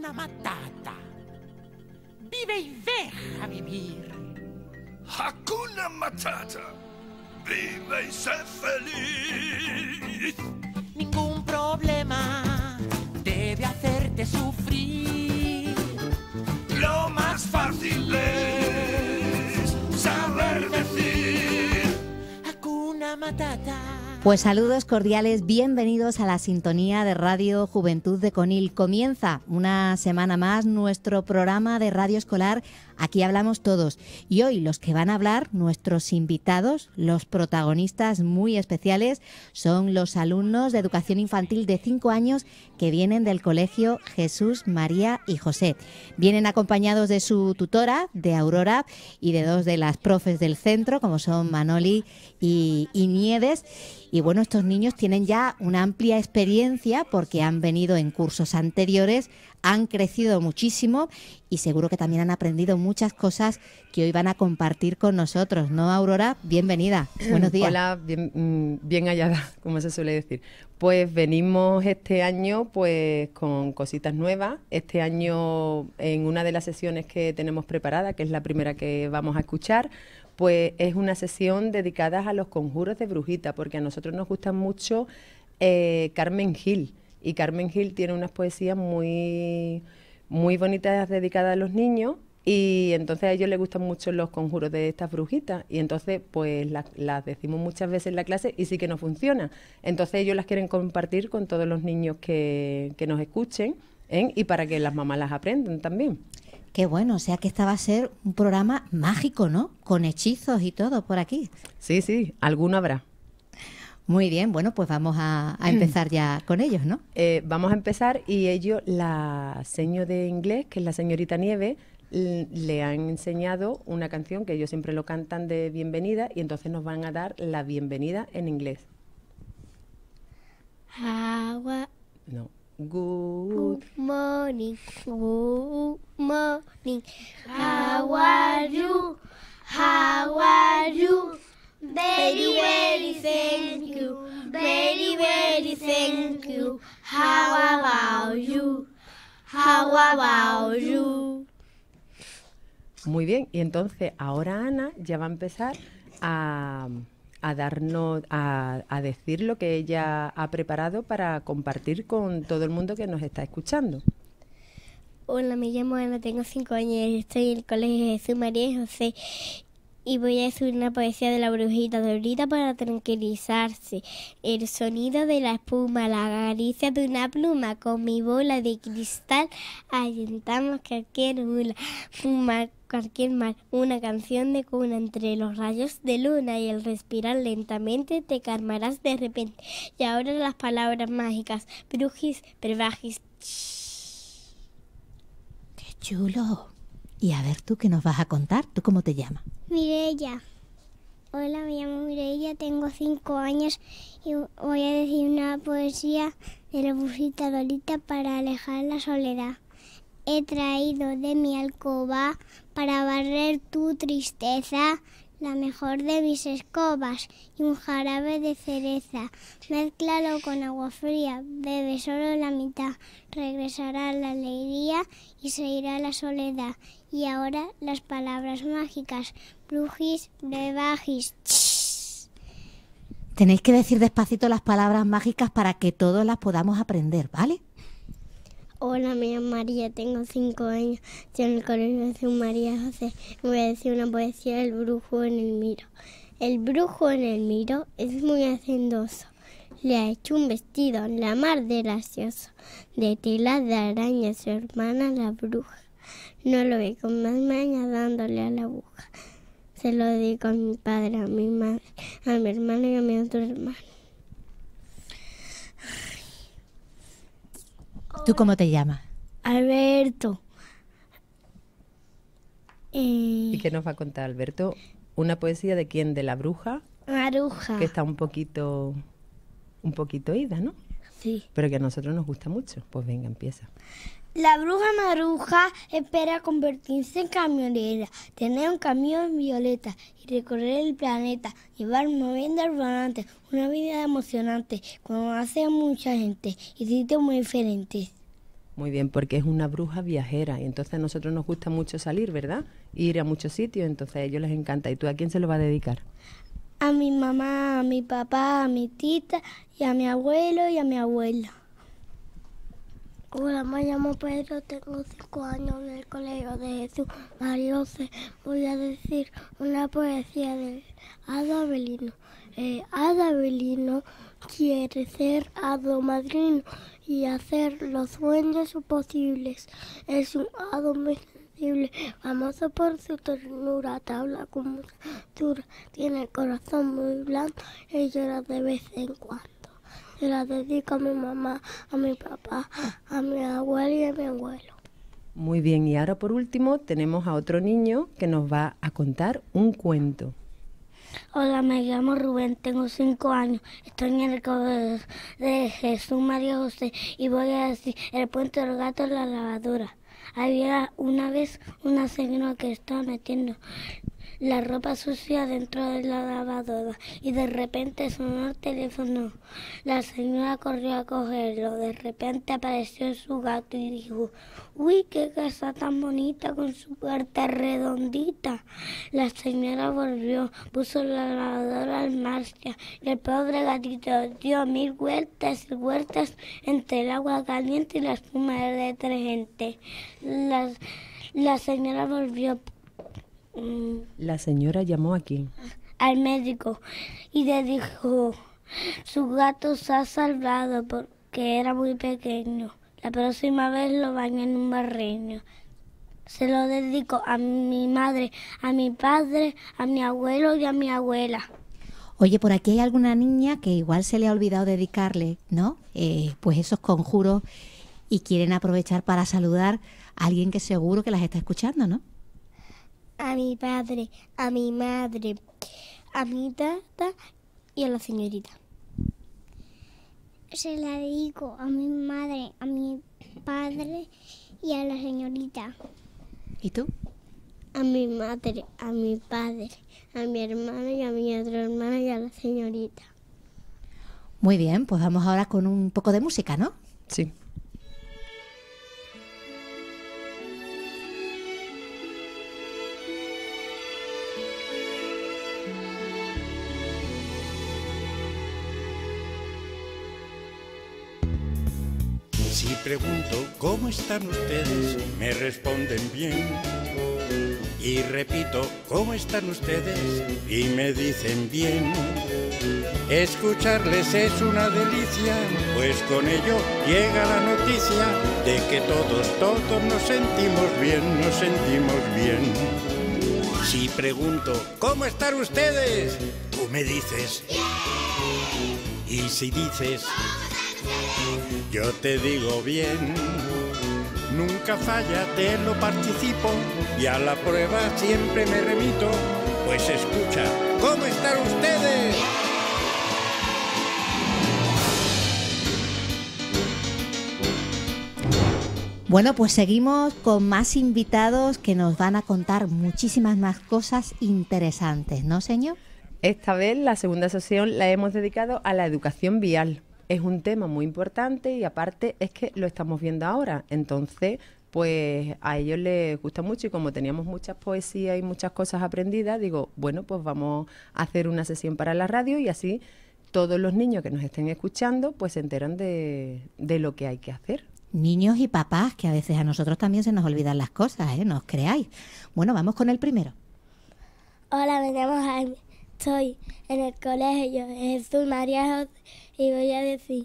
Hakuna Matata. Vive y deja vivir. Hakuna Matata. Vive y sé feliz. Ningún problema debe hacerte sufrir. Lo más fácil es saber decir Hakuna Matata. Pues saludos cordiales, bienvenidos a la sintonía de Radio Juventud de Conil. Comienza una semana más nuestro programa de radio escolar Aquí hablamos todos. Y hoy los que van a hablar, nuestros invitados, los protagonistas muy especiales, son los alumnos de educación infantil de 5 años que vienen del colegio Jesús, María y José. Vienen acompañados de su tutora, de Aurora, y de 2 de las profes del centro, como son Manoli y Nieves. Y bueno, estos niños tienen ya una amplia experiencia porque han venido en cursos anteriores, han crecido muchísimo y seguro que también han aprendido muchas cosas que hoy van a compartir con nosotros, ¿no, Aurora? Bienvenida, buenos días. Hola, bien hallada, como se suele decir. Pues venimos este año pues con cositas nuevas. Este año en una de las sesiones que tenemos preparada, que es la primera que vamos a escuchar, pues es una sesión dedicada a los conjuros de brujita, porque a nosotros nos gustan mucho Carmen Gil. Y Carmen Gil tiene unas poesías muy bonitas dedicadas a los niños, y entonces a ellos les gustan mucho los conjuros de estas brujitas, y entonces pues las decimos muchas veces en la clase y sí que no funciona. Entonces ellos las quieren compartir con todos los niños que nos escuchen, ¿eh? Y para que las mamás las aprendan también. Qué bueno, o sea que esta va a ser un programa mágico, ¿no? Con hechizos y todo por aquí. Sí, alguno habrá. Muy bien, bueno, pues vamos a empezar ya con ellos, ¿no? Vamos a empezar, y ellos, la seño de inglés, que es la señorita Nieves, le han enseñado una canción que ellos siempre lo cantan de bienvenida, y entonces nos van a dar la bienvenida en inglés. No. Good morning, good morning. How are you? How are you? Very, very thank you. Very, very thank you. How about you? How about you? Muy bien, y entonces ahora Ana ya va a empezar a darnos, a decir lo que ella ha preparado para compartir con todo el mundo que nos está escuchando. Hola, me llamo Ana, tengo 5 años y estoy en el colegio Jesús, María y José. Y voy a decir una poesía de la brujita Dorita para tranquilizarse. El sonido de la espuma, la caricia de una pluma, con mi bola de cristal ahuyentamos cualquier mula, fumar cualquier mal. Una canción de cuna entre los rayos de luna, y el respirar lentamente te calmarás de repente. Y ahora las palabras mágicas: brujis, brevagis. ¡Qué chulo! Y a ver, ¿tú qué nos vas a contar? ¿Tú cómo te llamas? Mireia. Hola, me llamo Mireia, tengo 5 años y voy a decir una poesía de la brujita Dorita para alejar la soledad. He traído de mi alcoba para barrer tu tristeza la mejor de mis escobas y un jarabe de cereza. Mézclalo con agua fría, bebe solo la mitad, regresará la alegría y se irá la soledad. Y ahora las palabras mágicas: brujis, brevagis. Tenéis que decir despacito las palabras mágicas para que todos las podamos aprender, ¿vale? Hola, me llamo María, tengo 5 años, estoy en el colegio Jesús, María José. Voy a decir una poesía del brujo en el miro. El brujo en el miro es muy hacendoso. Le ha hecho un vestido, la mar de gracioso, de tela de araña, su hermana la bruja. No lo ve con más maña dándole a la aguja. Se lo dedico a mi padre, a mi madre, a mi hermano y a mi otro hermano. ¿Tú cómo te llamas? Alberto. ¿Y qué nos va a contar Alberto? ¿Una poesía de quién? ¿De la bruja? Maruja. Que está un poquito ida, ¿no? Sí. Pero que a nosotros nos gusta mucho. Pues venga, empieza. La bruja Maruja espera convertirse en camionera, tener un camión violeta y recorrer el planeta, llevar moviendo al volante, una vida emocionante, conocer a mucha gente y sitios muy diferentes. Muy bien, porque es una bruja viajera y entonces a nosotros nos gusta mucho salir, ¿verdad? Ir a muchos sitios, entonces a ellos les encanta. ¿Y tú a quién se lo vas a dedicar? A mi mamá, a mi papá, a mi tita, y a mi abuelo y a mi abuela. Hola, me llamo Pedro, tengo 5 años en el colegio de Jesús María José. Voy a decir una poesía de Hado Avelino. Hado Avelino quiere ser hado madrino y hacer los sueños posibles. Es un hado muy sensible, famoso por su ternura, habla con mucha dura, tiene el corazón muy blando y llora de vez en cuando. Se la dedico a mi mamá, a mi papá, a mi abuelo y a mi abuelo. Muy bien, y ahora por último tenemos a otro niño que nos va a contar un cuento. Hola, me llamo Rubén, tengo 5 años, estoy en el colegio de Jesús María José y voy a decir el cuento del gato en la lavadora. Había una vez una señora que estaba metiendo la ropa sucia dentro de la lavadora y de repente sonó el teléfono. La señora corrió a cogerlo. De repente apareció su gato y dijo: ¡Uy, qué casa tan bonita con su puerta redondita! La señora volvió, puso la lavadora en marcha y el pobre gatito dio 1000 vueltas y vueltas entre el agua caliente y la espuma del detergente. La señora volvió. La señora llamó a quién? Al médico y le dijo: su gato se ha salvado porque era muy pequeño. La próxima vez lo baño en un barreño. Se lo dedico a mi madre, a mi padre, a mi abuelo y a mi abuela. Oye, por aquí hay alguna niña que igual se le ha olvidado dedicarle, ¿no? Pues esos conjuros y quieren aprovechar para saludar a alguien que seguro que las está escuchando, ¿no? A mi padre, a mi madre, a mi tata y a la señorita. Se la dedico a mi madre, a mi padre y a la señorita. ¿Y tú? A mi madre, a mi padre, a mi hermano y a mi otra hermana y a la señorita. Muy bien, pues vamos ahora con un poco de música, ¿no? Sí. Si pregunto cómo están ustedes, me responden bien. Y repito, ¿cómo están ustedes? Y me dicen bien. Escucharles es una delicia, pues con ello llega la noticia de que todos nos sentimos bien, nos sentimos bien. Si pregunto, ¿cómo están ustedes? Tú me dices. Y si dices, yo te digo bien. Nunca falla, te lo participo y a la prueba siempre me remito. Pues escucha, ¿cómo están ustedes? Bueno, pues seguimos con más invitados que nos van a contar muchísimas más cosas interesantes, ¿no, señor? Esta vez la segunda sesión la hemos dedicado a la educación vial. Es un tema muy importante y aparte es que lo estamos viendo ahora. Entonces, pues a ellos les gusta mucho y como teníamos muchas poesías y muchas cosas aprendidas, digo, bueno, pues vamos a hacer una sesión para la radio y así todos los niños que nos estén escuchando pues se enteran de lo que hay que hacer. Niños y papás, que a veces a nosotros también se nos olvidan las cosas, no os creáis. Bueno, vamos con el primero. Hola, me llamo Jaime. Estoy en el colegio Jesús María José y voy a decir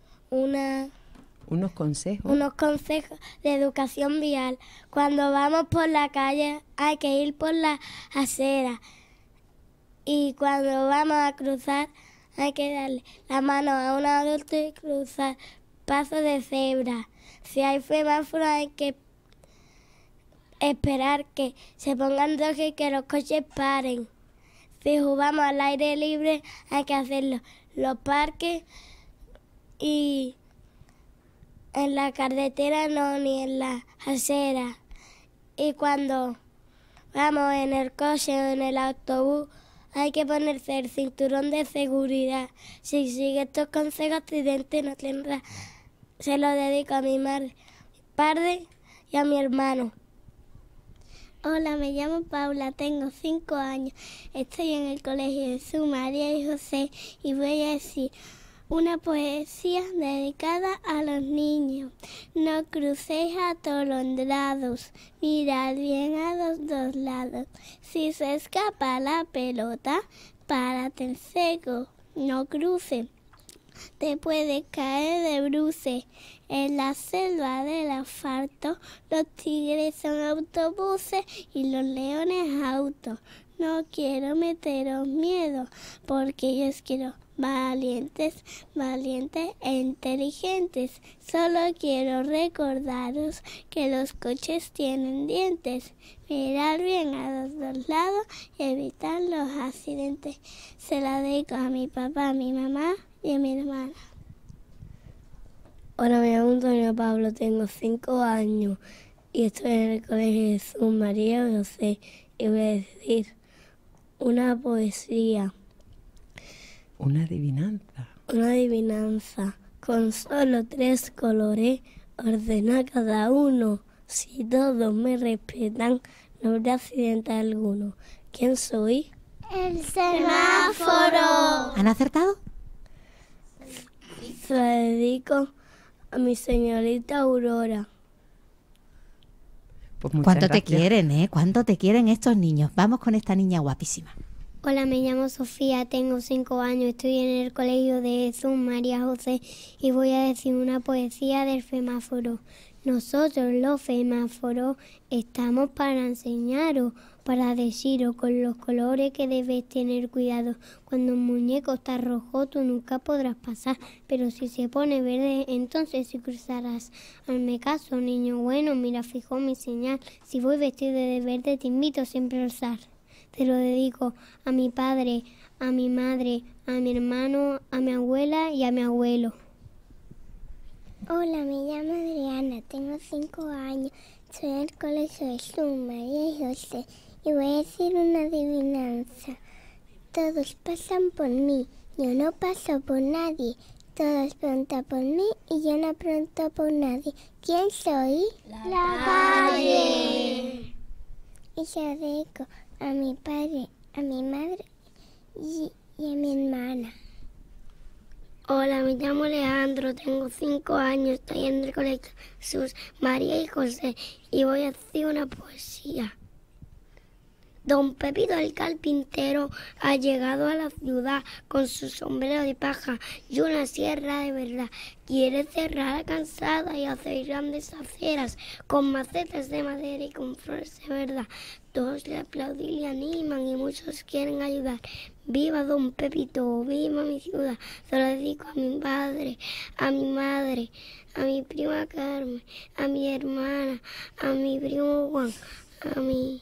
unos consejos de educación vial. Cuando vamos por la calle hay que ir por la acera y cuando vamos a cruzar hay que darle la mano a un adulto y cruzar paso de cebra. Si hay semáforo hay que esperar que se pongan rojos y que los coches paren. Si jugamos al aire libre hay que hacerlo. Los parques y en la carretera no, ni en la acera. Y cuando vamos en el coche o en el autobús hay que ponerse el cinturón de seguridad. Si sigue estos consejos, accidente no tendrá. Se lo dedico a mi madre, padre y a mi hermano. Hola, me llamo Paula, tengo 5 años. Estoy en el colegio de Jesús, María y José y voy a decir una poesía dedicada a los niños. No crucéis atolondrados, mirad bien a los dos lados. Si se escapa la pelota, párate en seco, no cruce. Te puedes caer de bruces. En la selva del asfalto, los tigres son autobuses y los leones autos. No quiero meteros miedo, porque yo os quiero valientes, valientes e inteligentes. Solo quiero recordaros que los coches tienen dientes. Mirar bien a los dos lados y evitar los accidentes. Se la dedico a mi papá, a mi mamá y a mi hermana. Hola, me llamo Antonio Pablo, tengo 5 años y estoy en el colegio de Jesús, María y José y voy a decir una poesía. Una adivinanza. Una adivinanza. Con solo 3 colores, ordena cada uno. Si todos me respetan, no habrá accidente alguno. ¿Quién soy? El semáforo. ¿Han acertado? Se la dedico a mi señorita Aurora. Pues muchas ¿Cuánto te gracias. quieren, eh? ¿Cuánto te quieren estos niños? Vamos con esta niña guapísima. Hola, me llamo Sofía, tengo 5 años, estoy en el colegio de Jesús, María José y voy a decir una poesía del semáforo. Nosotros los semáforos estamos para enseñaros, para deciros con los colores que debes tener cuidado. Cuando un muñeco está rojo tú nunca podrás pasar, pero si se pone verde entonces sí cruzarás. Hazme caso, niño bueno, mira fijo mi señal, si voy vestido de verde te invito siempre a alzar. Te lo dedico a mi padre, a mi madre, a mi hermano, a mi abuela y a mi abuelo. Hola, me llamo Adriana, tengo 5 años, estoy en el colegio de Jesús, María y José y voy a decir una adivinanza. Todos pasan por mí, yo no paso por nadie. Todos preguntan por mí y yo no pregunto por nadie. ¿Quién soy? La calle. Y se lo dedico a mi padre, a mi madre y a mi hermana. Hola, me llamo Alejandro, tengo 5 años, estoy en el colegio Jesús, María y José y voy a decir una poesía. Don Pepito el carpintero ha llegado a la ciudad con su sombrero de paja y una sierra de verdad. Quiere cerrar la calzada y hacer grandes aceras con macetas de madera y con flores de verdad. Todos le aplauden y le animan y muchos quieren ayudar. ¡Viva Don Pepito! ¡Viva mi ciudad! Se lo dedico a mi padre, a mi madre, a mi prima Carmen, a mi hermana, a mi primo Juan, a mi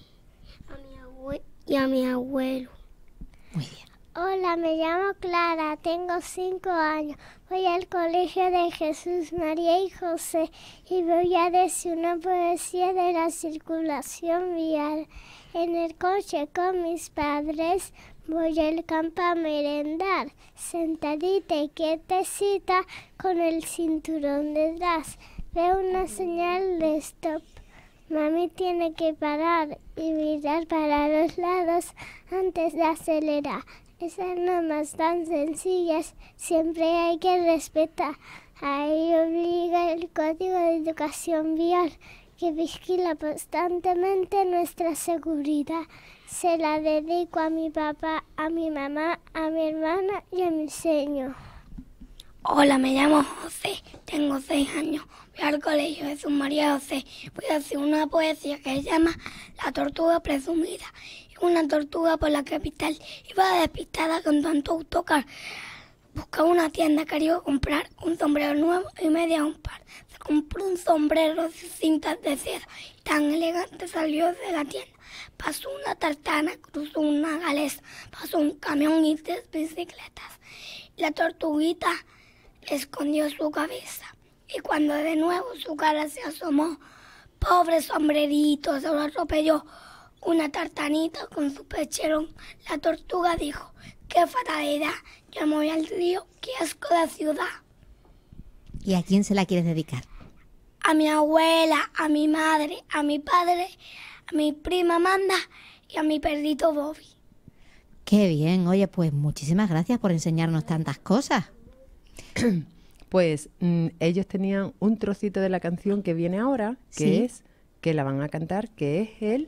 abuelo. Muy bien. Hola, me llamo Clara, tengo 5 años, voy al colegio de Jesús, María y José y voy a decir una poesía de la circulación vial. En el coche con mis padres voy al campo a merendar, sentadita y quietecita con el cinturón detrás. Veo una señal de stop. Mami tiene que parar y mirar para los lados antes de acelerar. Esas normas tan sencillas siempre hay que respetar. Ahí obliga el Código de Educación Vial, que vigila constantemente nuestra seguridad. Se la dedico a mi papá, a mi mamá, a mi hermana y a mi señor. Hola, me llamo José, tengo 6 años, voy al colegio de Jesús María José. Voy a decir una poesía que se llama La tortuga presumida. Una tortuga por la capital iba despistada con tanto autocar. Buscaba una tienda, quería comprar un sombrero nuevo y media un par. Se compró un sombrero de cintas de seda y tan elegante salió de la tienda. Pasó una tartana, cruzó una galesa, pasó un camión y 3 bicicletas. La tortuguita escondió su cabeza y cuando de nuevo su cara se asomó, pobre sombrerito, se lo atropelló una tartanita con su pecherón. La tortuga dijo: ¡qué fatalidad! Yo me voy al río, qué asco de ciudad. ¿Y a quién se la quieres dedicar? a mi abuela, a mi madre, a mi padre, a mi prima Amanda y a mi perrito Bobby. Qué bien, oye, pues muchísimas gracias por enseñarnos tantas cosas. Pues ellos tenían un trocito de la canción que viene ahora, que Sí. es, que la van a cantar, que es el...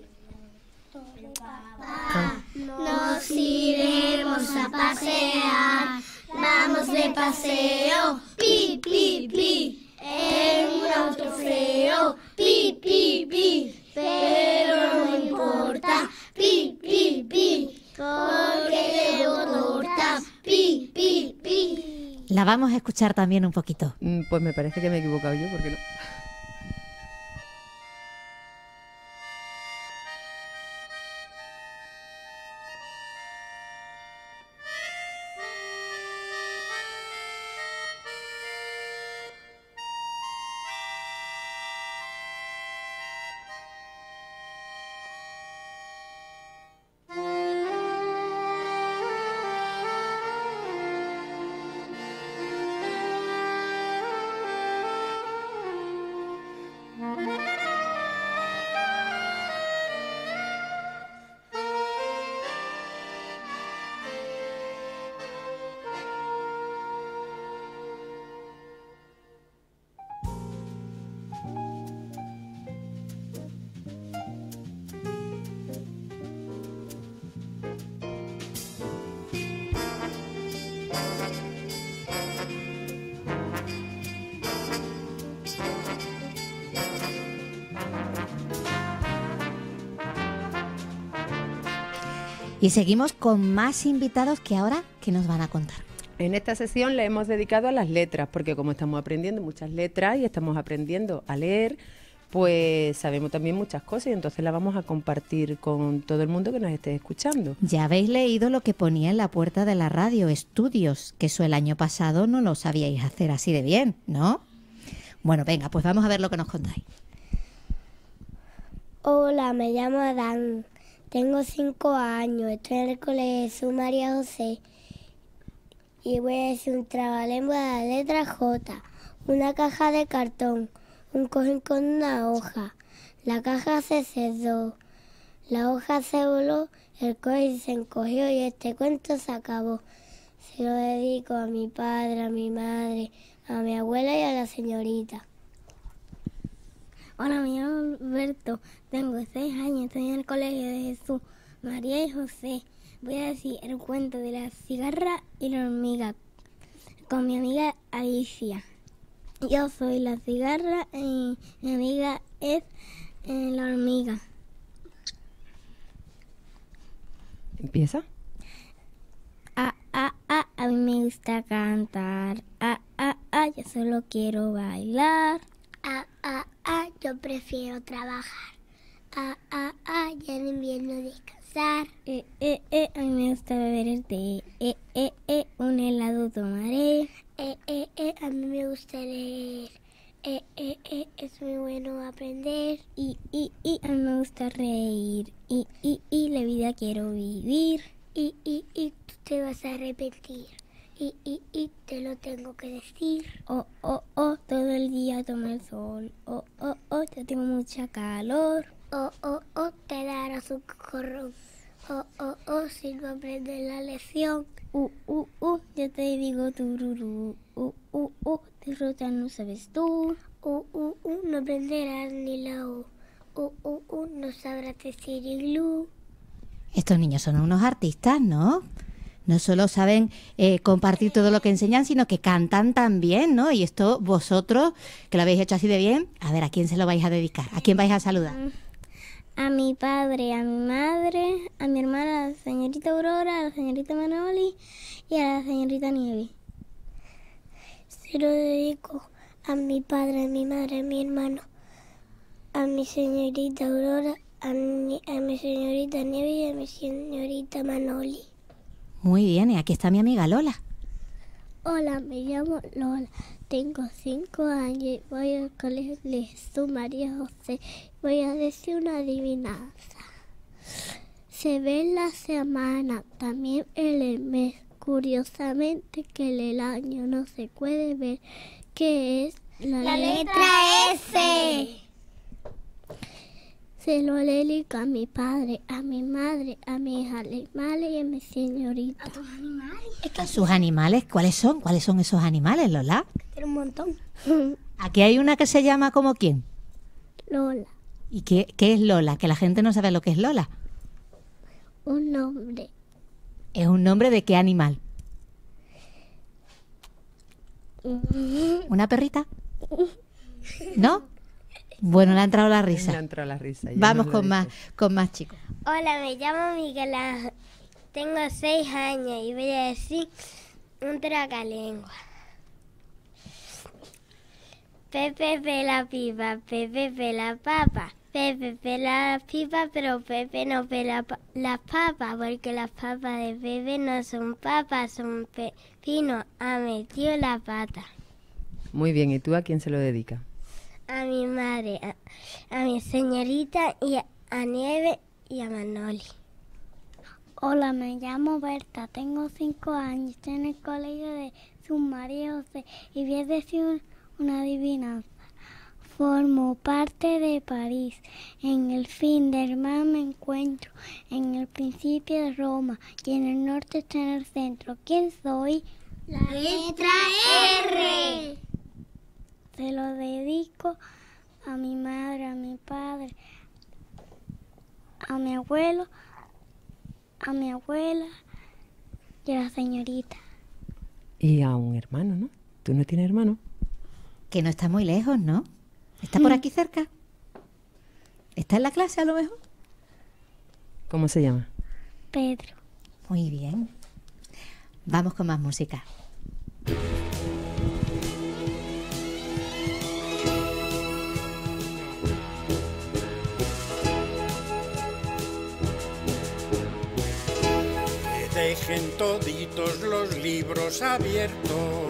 Nos iremos a pasear, vamos de paseo, pi, pi, pi, en un auto feo, pi, pi, pi, pero no importa, pi, pi, pi, porque llevo torta, pi, pi, pi. La vamos a escuchar también un poquito. Pues me parece que me he equivocado yo, porque no. Y seguimos con más invitados que ahora, ¿qué nos van a contar? En esta sesión le hemos dedicado a las letras, porque como estamos aprendiendo muchas letras y estamos aprendiendo a leer, pues sabemos también muchas cosas y entonces las vamos a compartir con todo el mundo que nos esté escuchando. Ya habéis leído lo que ponía en la puerta de la radio, estudios, que eso el año pasado no lo sabíais hacer así de bien, ¿no? Bueno, venga, pues vamos a ver lo que nos contáis. Hola, me llamo Adán, tengo 5 años, estoy en el colegio Jesús María José y voy a decir un trabalengua de la letra J, una caja de cartón, un cojín con una hoja, la caja se cerró, la hoja se voló, el cojín se encogió y este cuento se acabó. Se lo dedico a mi padre, a mi madre, a mi abuela y a la señorita. Hola, me llamo Alberto, tengo 6 años, estoy en el colegio de Jesús María y José. Voy a decir el cuento de la cigarra y la hormiga con mi amiga Alicia. Yo soy la cigarra y mi amiga es la hormiga. ¿Empieza? A mí me gusta cantar. Yo solo quiero bailar. Yo prefiero trabajar. Ya en invierno descansar. A mí me gusta beber el té. Un helado tomaré. A mí me gusta leer. Es muy bueno aprender. Y a mí me gusta reír. Y la vida quiero vivir. Y tú te vas a arrepentir. Y te lo tengo que decir. Todo el día toma el sol. Yo tengo mucha calor. Te darás un corrón. Si no aprendes la lección. Yo te digo tururú. Disfruta no sabes tú. No aprenderás ni la U. No sabrás decir iglú. Estos niños son unos artistas, ¿no? No solo saben compartir todo lo que enseñan, sino que cantan también, ¿no? Y esto vosotros, que lo habéis hecho así de bien, a ver, ¿a quién se lo vais a dedicar? ¿A quién vais a saludar? A mi padre, a mi madre, a mi hermana, a la señorita Aurora, a la señorita Manoli y a la señorita Nieve. Se lo dedico a mi padre, a mi madre, a mi hermano, a mi señorita Aurora, a mi señorita Nieve y a mi señorita Manoli. Muy bien, y aquí está mi amiga Lola. Hola, me llamo Lola, tengo 5 años y voy al colegio de Jesús María José. Voy a decir una adivinanza. Se ve en la semana, también en el mes. Curiosamente que en el año no se puede ver. ¿Qué es? La letra S. Se lo dedico a mi padre, a mi madre, a mis animales y a mi señorita. ¿A tus animales? ¿A sus animales? ¿Cuáles son? ¿Cuáles son esos animales, Lola? Tiene un montón. Aquí hay una que se llama ¿como quién? Lola. ¿Y qué es Lola? Que la gente no sabe lo que es Lola. Un nombre. ¿Es un nombre de qué animal? ¿Una perrita? ¿No? Bueno, le ha entrado la risa. Le ha entrado la risa. Vamos con más chicos. Hola, me llamo Miguel Ángel. Tengo 6 años y voy a decir un tracalengua. Pepe pela pipa, Pepe pela papa. Pepe pela las pipas, pero Pepe no pela las papas, porque las papas de Pepe no son papas, son pepinos. Ha metido la pata. Muy bien, ¿y tú a quién se lo dedicas? A mi madre, a mi señorita y a Nieve y a Manoli. Hola, me llamo Berta, tengo 5 años, estoy en el colegio de Jesús María José y voy a decir una adivinanza. Formo parte de París, en el fin del mar me encuentro, en el principio de Roma y en el norte está en el centro. ¿Quién soy? La letra R. Se lo dedico a mi madre, a mi padre, a mi abuelo, a mi abuela y a la señorita. Y a un hermano, ¿no? ¿Tú no tienes hermano? Que no está muy lejos, ¿no? ¿Está por aquí cerca? ¿Está en la clase a lo mejor? ¿Cómo se llama? Pedro. Muy bien. Vamos con más música. Que dejen toditos los libros abiertos.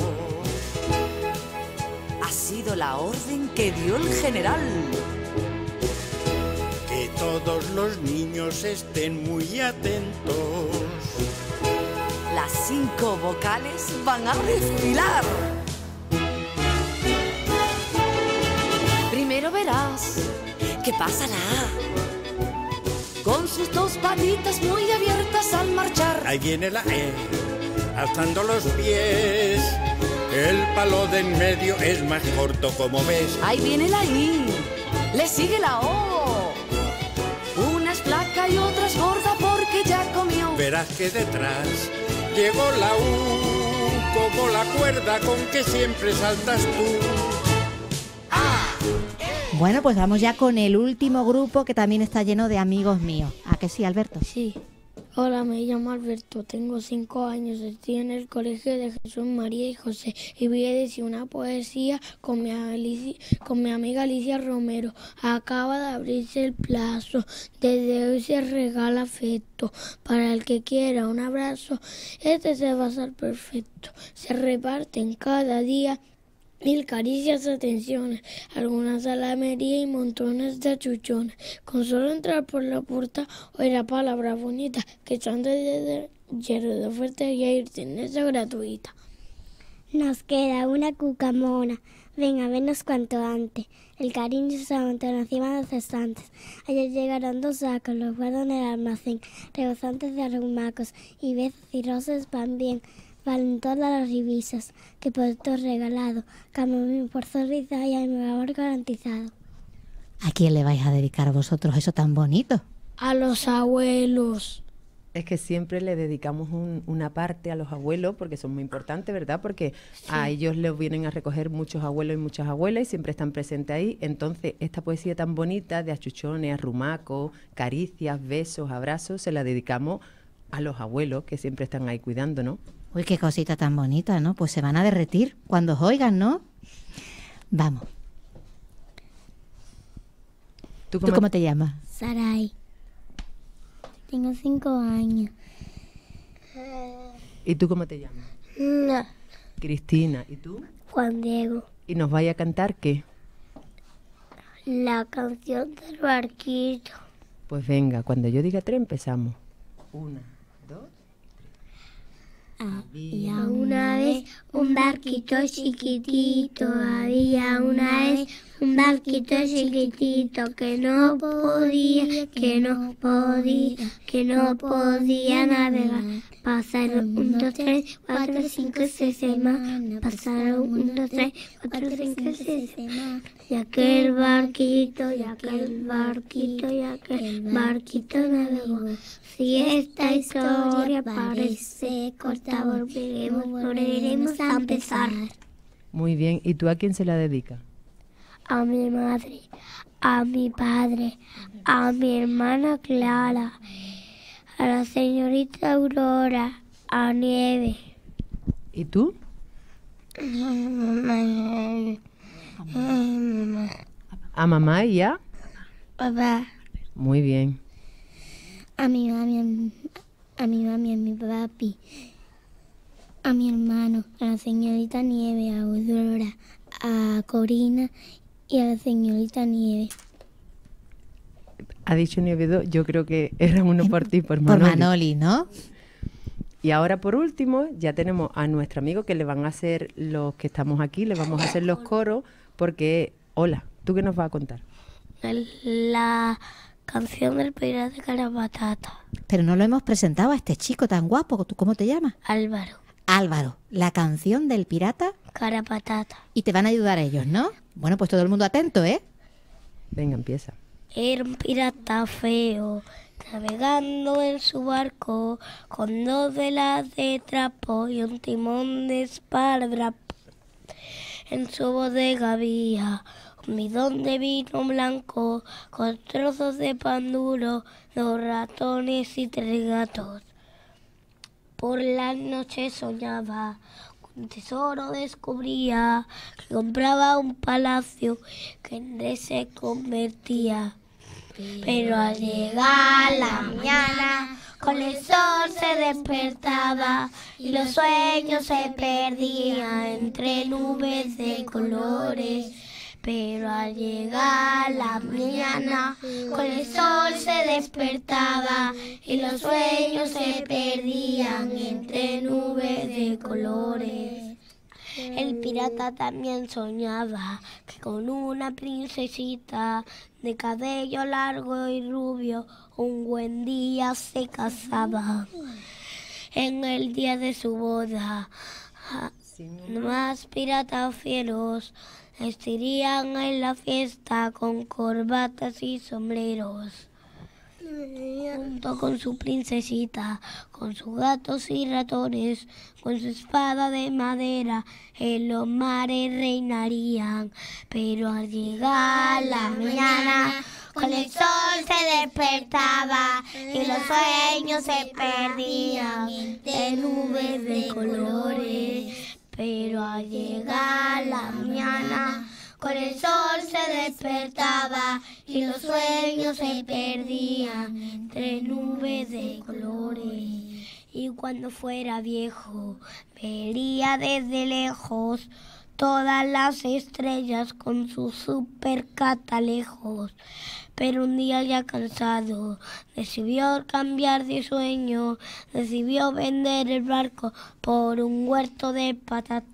Ha sido la orden que dio el general. Que todos los niños estén muy atentos. Las 5 vocales van a desfilar. Primero verás que pasa la A, con sus 2 patitas muy abiertas al marchar. Ahí viene la E, alzando los pies. El palo de en medio es más corto, como ves. Ahí viene la I, le sigue la O. Una es flaca y otra es gorda porque ya comió. Verás que detrás llegó la U, como la cuerda con que siempre saltas tú. Bueno, pues vamos ya con el último grupo que también está lleno de amigos míos. ¿A que sí, Alberto? Sí. Hola, me llamo Alberto, tengo 5 años, estoy en el colegio de Jesús María y José y voy a decir una poesía con mi amiga Alicia Romero. Acaba de abrirse el plazo, desde hoy se regala afecto, para el que quiera un abrazo, este se va a hacer perfecto. Se reparten cada día 1000 caricias, atenciones, algunas salamería y montones de achuchones. Con solo entrar por la puerta, oí la palabra bonita, que son de oferta y a ir tenerse gratuita. Nos queda una cucamona, ven a vernos cuanto antes. El cariño se amontona encima de los estantes. Ayer llegaron 2 sacos, los guardo en el almacén, rebosantes de arrumacos y besos y rosas van bien. Valen todas las divisas que por todo regalado, cambio por sonrisa y a mi amor garantizado. ¿A quién le vais a dedicar vosotros eso tan bonito? A los abuelos. Es que siempre le dedicamos una parte a los abuelos porque son muy importantes, ¿verdad? Porque a ellos les vienen a recoger muchos abuelos y muchas abuelas y siempre están presentes ahí. Entonces, esta poesía tan bonita de achuchones, arrumacos, caricias, besos, abrazos, se la dedicamos a los abuelos que siempre están ahí cuidando, ¿no? Uy, qué cosita tan bonita, ¿no? Pues se van a derretir cuando os oigan, ¿no? Vamos. ¿Tú cómo te llamas? Saray. Tengo 5 años. ¿Y tú cómo te llamas? No. Cristina. ¿Y tú? Juan Diego. ¿Y nos vaya a cantar qué? La canción del barquito. Pues venga, cuando yo diga 3 empezamos. 1, 2. Había una vez un barquito chiquitito, había una vez un barquito chiquitito que no podía navegar. Pasaron 1, 2, 3, 4, 5, 6 semanas. Pasaron 1, 2, 3, 4, 5, 6 semanas. Y aquel barquito navegó. Si esta historia parece corta, volveremos a empezar. Muy bien. ¿Y tú a quién se la dedicas? A mi madre, a mi padre, a mi hermana Clara, a la señorita Aurora, a Nieve. ¿Y tú? ¿A mamá y a? Papá. Muy bien. A mi mami, a mi papi, a mi hermano, a la señorita Nieve, a Aurora, a Corina y a la señorita Nieve. Ha dicho Nieve 2, yo creo que era uno por ti, por Por Manoli. Manoli, ¿no? Y ahora por último ya tenemos a nuestro amigo que le van a hacer los que estamos aquí, le vamos a hacer los coros porque, hola, ¿tú qué nos vas a contar? La canción del pirata de Carapatata. Pero no lo hemos presentado a este chico tan guapo. ¿Tú cómo te llamas? Álvaro. Álvaro, la canción del pirata. Carapatata. Y te van a ayudar ellos, ¿no? Bueno, pues todo el mundo atento, ¿eh? Venga, empieza. Era un pirata feo, navegando en su barco, con 2 velas de trapo y un timón de esparadrapo. En su bodega había un bidón de vino blanco, con trozos de pan duro, 2 ratones y 3 gatos. Por la noche soñaba, un tesoro descubría, que compraba un palacio que en rey se convertía. Pero al llegar la mañana, con el sol se despertaba y los sueños se perdían entre nubes de colores. Pero al llegar la mañana, con el sol se despertaba y los sueños se perdían entre nubes de colores. El pirata también soñaba que con una princesita de cabello largo y rubio un buen día se casaba. En el día de su boda, más piratas fieros estarían en la fiesta con corbatas y sombreros. Junto con su princesita, con sus gatos y ratones, con su espada de madera, en los mares reinarían. Pero al llegar la mañana, con el sol se despertaba y los sueños se perdían entre nubes de colores. Pero al llegar la mañana, con el sol se despertaba y los sueños se perdían entre nubes de colores. Y cuando fuera viejo, vería desde lejos todas las estrellas con sus supercatalejos. Pero un día ya cansado, decidió cambiar de sueño, decidió vender el barco por un huerto de patatas.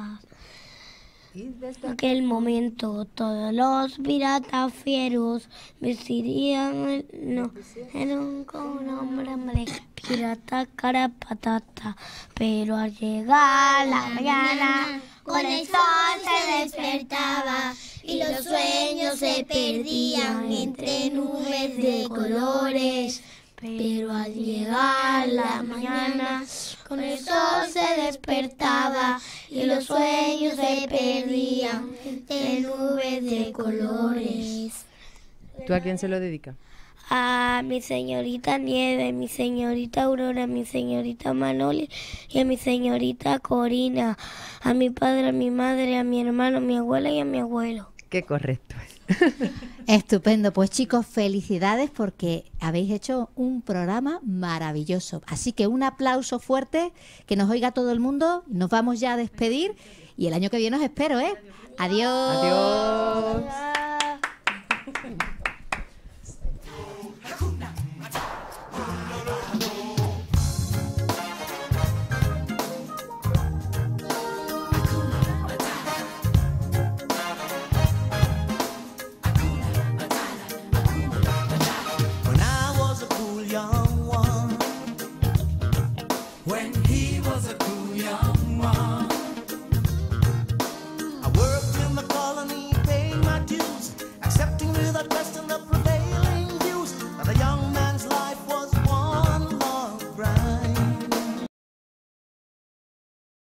En aquel momento todos los piratas fieros vestirían con un nombre pirata Carapatata. Pero al llegar la mañana, con el sol se despertaba y los sueños se perdían entre nubes de colores. Pero al llegar la mañana, con el sol se despertaba y los sueños se perdían entre nubes de colores. ¿Tú a quién se lo dedicas? A mi señorita Nieve, mi señorita Aurora, mi señorita Manoli y a mi señorita Corina, a mi padre, a mi madre, a mi hermano, a mi abuela y a mi abuelo. Qué correcto es. Estupendo. Pues chicos, felicidades porque habéis hecho un programa maravilloso. Así que un aplauso fuerte, que nos oiga todo el mundo. Nos vamos ya a despedir y el año que viene os espero, ¿eh? Adiós. Adiós.